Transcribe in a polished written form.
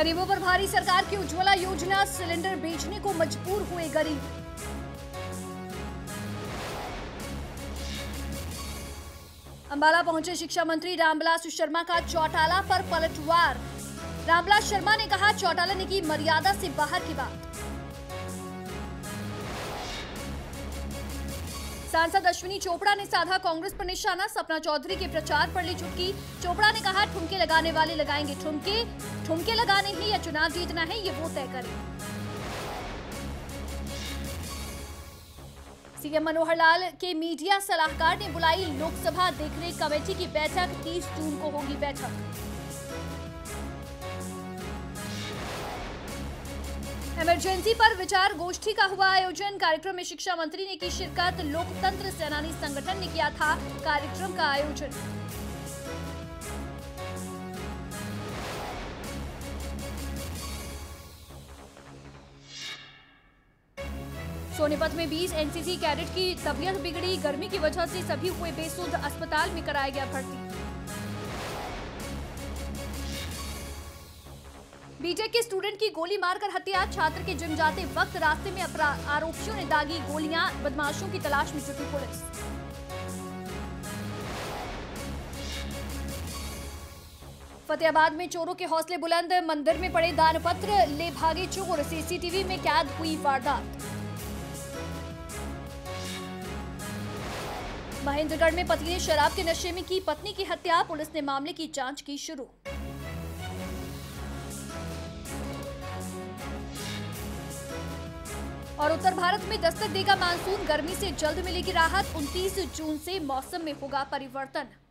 गरीबों पर भारी सरकार की उज्ज्वला योजना, सिलेंडर बेचने को मजबूर हुए गरीब। अंबाला पहुंचे शिक्षा मंत्री रामविलास शर्मा का चौटाला पर पलटवार। रामविलास शर्मा ने कहा, चौटाला ने की मर्यादा से बाहर की बात। सांसद अश्विनी चोपड़ा ने साधा कांग्रेस पर निशाना, सपना चौधरी के प्रचार पर ली चुटकी। चोपड़ा ने कहा, ठुमके लगाने वाले लगाएंगे ठुमके, ठुमके लगाने ही या चुनाव जीतना है ये वो तय करें। सीएम मनोहर लाल के मीडिया सलाहकार ने बुलाई लोकसभा देखरेख कमेटी की बैठक, 30 जून को होगी बैठक। इमरजेंसी पर विचार गोष्ठी का हुआ आयोजन, कार्यक्रम में शिक्षा मंत्री ने की शिरकत, लोकतंत्र सेनानी संगठन ने किया था कार्यक्रम का आयोजन। सोनीपत में 20 एनसीसी कैडेट की तबीयत बिगड़ी, गर्मी की वजह से सभी हुए बेसुध, अस्पताल में कराया गया भर्ती। बीटेक के स्टूडेंट की गोली मारकर हत्या, छात्र के जिम जाते वक्त रास्ते में आरोपियों ने दागी गोलियां, बदमाशों की तलाश में जुटी पुलिस। फतेहाबाद में चोरों के हौसले बुलंद, मंदिर में पड़े दानपत्र ले भागे चोर, सीसीटीवी में कैद हुई वारदात। महेंद्रगढ़ में पति ने शराब के नशे में की पत्नी की हत्या, पुलिस ने मामले की जांच की शुरू। और उत्तर भारत में दस्तक देगा मानसून, गर्मी से जल्द मिलेगी राहत, 29 जून से मौसम में होगा परिवर्तन।